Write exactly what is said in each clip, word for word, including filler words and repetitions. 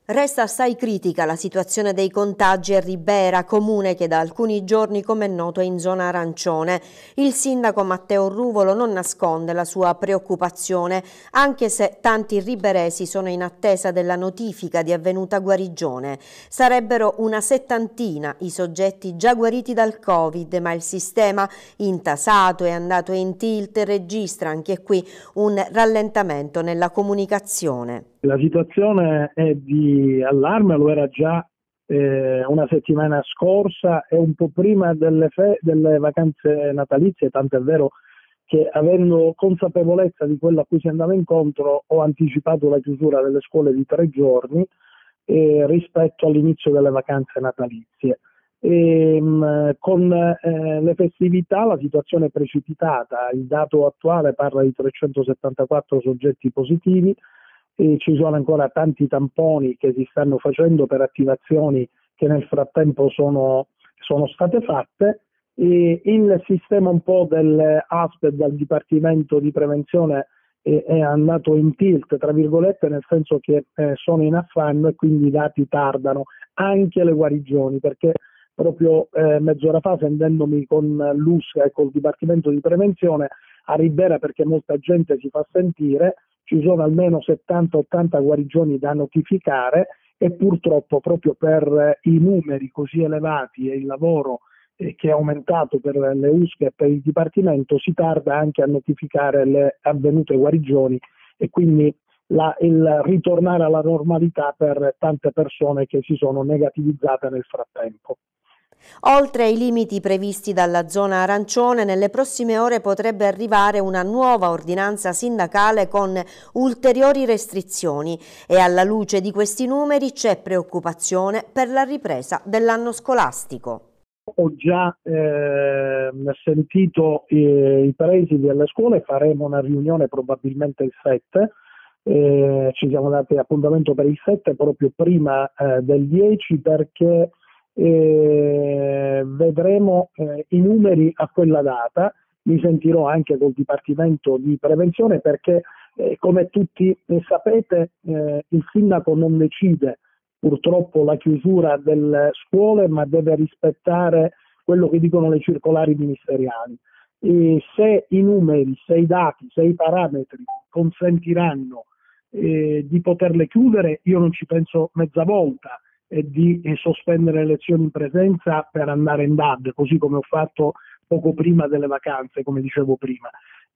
Resta assai critica la situazione dei contagi a Ribera, comune che da alcuni giorni, come è noto, è in zona arancione. Il sindaco Matteo Ruvolo non nasconde la sua preoccupazione, anche se tanti riberesi sono in attesa della notifica di avvenuta guarigione. Sarebbero una settantina i soggetti già guariti dal Covid, ma il sistema, intasato e andato in tilt, registra anche qui un rallentamento nella comunicazione. La situazione è di allarme, lo era già eh, una settimana scorsa e un po' prima delle, fe- delle vacanze natalizie, tanto è vero che, avendo consapevolezza di quello a cui si andava incontro, ho anticipato la chiusura delle scuole di tre giorni eh, rispetto all'inizio delle vacanze natalizie. E, mh, con eh, le festività la situazione è precipitata, il dato attuale parla di trecentosettantaquattro soggetti positivi. E ci sono ancora tanti tamponi che si stanno facendo per attivazioni che nel frattempo sono, sono state fatte, e il sistema un po' dell'A S P E, del Dipartimento di Prevenzione, è, è andato in tilt, tra virgolette, nel senso che eh, sono in affanno e quindi i dati tardano, anche le guarigioni, perché proprio eh, mezz'ora fa, sentendomi con l'U S C A e col Dipartimento di Prevenzione a Ribera, perché molta gente si fa sentire, ci sono almeno settanta ottanta guarigioni da notificare e purtroppo proprio per i numeri così elevati e il lavoro eh, che è aumentato per le U S C e per il Dipartimento, si tarda anche a notificare le avvenute guarigioni e quindi la, il ritornare alla normalità per tante persone che si sono negativizzate nel frattempo. Oltre ai limiti previsti dalla zona arancione, nelle prossime ore potrebbe arrivare una nuova ordinanza sindacale con ulteriori restrizioni e alla luce di questi numeri c'è preoccupazione per la ripresa dell'anno scolastico. Ho già eh, sentito eh, i presidi delle scuole, faremo una riunione probabilmente il sette, eh, ci siamo dati appuntamento per il sette proprio prima eh, del dieci, perché eh, vedremo eh, i numeri a quella data. Mi sentirò anche col Dipartimento di Prevenzione perché eh, come tutti sapete eh, il sindaco non decide purtroppo la chiusura delle scuole, ma deve rispettare quello che dicono le circolari ministeriali. E se i numeri, se i dati, se i parametri consentiranno eh, di poterle chiudere, io non ci penso mezza volta e di eh, sospendere le lezioni in presenza per andare in D A D, così come ho fatto poco prima delle vacanze, come dicevo prima.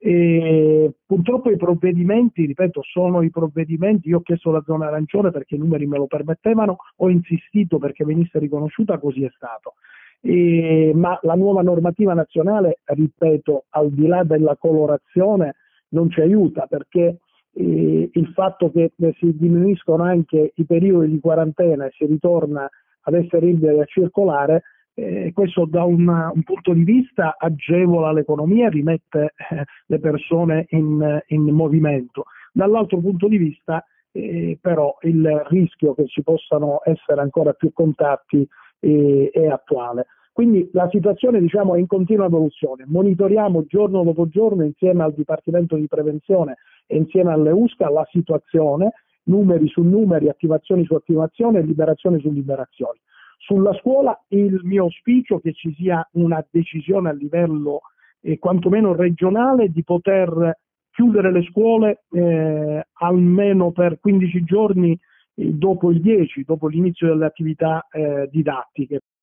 E purtroppo i provvedimenti, ripeto, sono i provvedimenti. Io ho chiesto la zona arancione perché i numeri me lo permettevano, ho insistito perché venisse riconosciuta, così è stato. E, ma la nuova normativa nazionale, ripeto, al di là della colorazione, non ci aiuta, perché eh, il fatto che si diminuiscono anche i periodi di quarantena e si ritorna ad essere liberi a circolare, Eh, questo da un, un punto di vista agevola l'economia, rimette eh, le persone in, in movimento. Dall'altro punto di vista eh, però il rischio che ci possano essere ancora più contatti eh, è attuale. Quindi la situazione, diciamo, è in continua evoluzione. Monitoriamo giorno dopo giorno insieme al Dipartimento di Prevenzione e insieme alle U S C A la situazione, numeri su numeri, attivazioni su attivazioni e liberazioni su liberazioni. Sulla scuola il mio auspicio è che ci sia una decisione a livello eh, quantomeno regionale di poter chiudere le scuole eh, almeno per quindici giorni eh, dopo il dieci, dopo l'inizio delle attività eh, didattiche.